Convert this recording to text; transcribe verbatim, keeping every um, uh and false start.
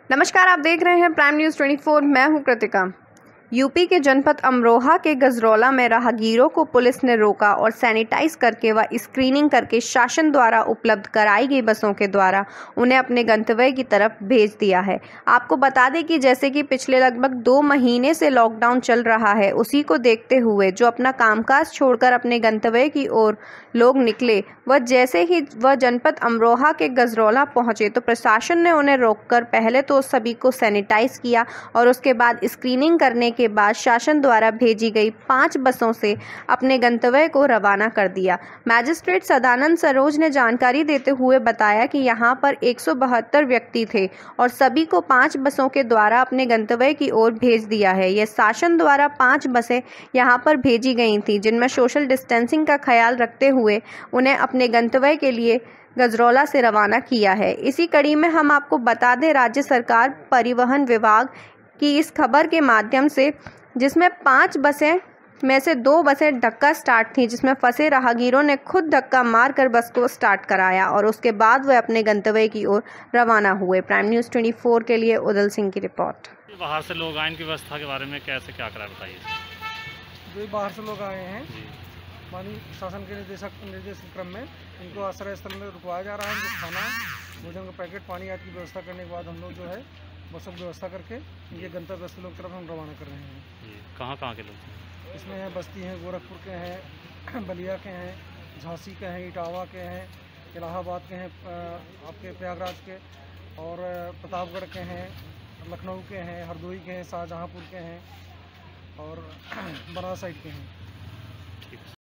नमस्कार, आप देख रहे हैं प्राइम न्यूज़ चौबीस। मैं हूं कृतिका। यूपी के जनपद अमरोहा के गजरौला में राहगीरों को पुलिस ने रोका और सैनिटाइज करके व स्क्रीनिंग करके शासन द्वारा उपलब्ध कराई गई बसों के द्वारा उन्हें अपने गंतव्य की तरफ भेज दिया है। आपको बता दें कि जैसे कि पिछले लगभग दो महीने से लॉकडाउन चल रहा है, उसी को देखते हुए जो अपना कामकाज छोड़कर अपने गंतव्य की ओर लोग निकले, वह जैसे ही वह जनपद अमरोहा के गजरौला पहुंचे तो प्रशासन ने उन्हें रोककर पहले तो सभी को सैनिटाइज किया और उसके बाद स्क्रीनिंग करने के बाद शासन द्वारा भेजी गई पांच बसों से अपने गंतव्य को रवाना कर दिया। मैजिस्ट्रेट सदानंद सरोज ने जानकारी देते हुए बताया कि यहां पर एक सौ बहत्तर व्यक्ति थे और सभी को पांच बसों के द्वारा अपने गंतव्य की ओर भेज दिया है। यह शासन द्वारा पांच बसें यहां पर भेजी गई थी, जिनमें सोशल डिस्टेंसिंग का ख्याल रखते हुए उन्हें अपने गंतव्य के लिए गजरौला से रवाना किया है। इसी कड़ी में हम आपको बता दें, राज्य सरकार परिवहन विभाग की इस खबर के माध्यम से, जिसमें पांच बसें में से दो बसें धक्का स्टार्ट थीं, जिसमें फंसे राहगीरों ने खुद धक्का मारकर बस को स्टार्ट कराया और उसके बाद वे अपने गंतव्य की ओर रवाना हुए। प्राइम न्यूज़ चौबीस के लिए उदल सिंह की रिपोर्ट। बाहर से लोग आए, इनकी व्यवस्था के बारे में कैसे क्या करा बताइए। जो बाहर से लोग आए हैं, माननीय शासन के निर्देशक निर्देश क्रम में इनको आश्रय स्थल में रुकवाया जा रहा है। जो खाना, भोजन का पैकेट, पानी आदि की व्यवस्था करने के बाद हम लोग जो है बसों की व्यवस्था करके इनके गंतव्य स्थलों की तरफ हम रवाना कर रहे हैं। कहाँ कहाँ के लोग इसमें है बस्ती हैं, गोरखपुर के हैं, बलिया के हैं, झांसी के हैं, इटावा के हैं, इलाहाबाद के हैं, आपके प्रयागराज के, और प्रतापगढ़ के हैं, लखनऊ के हैं, हरदोई के हैं, शाहजहाँपुर के हैं और बनारस साइड के हैं।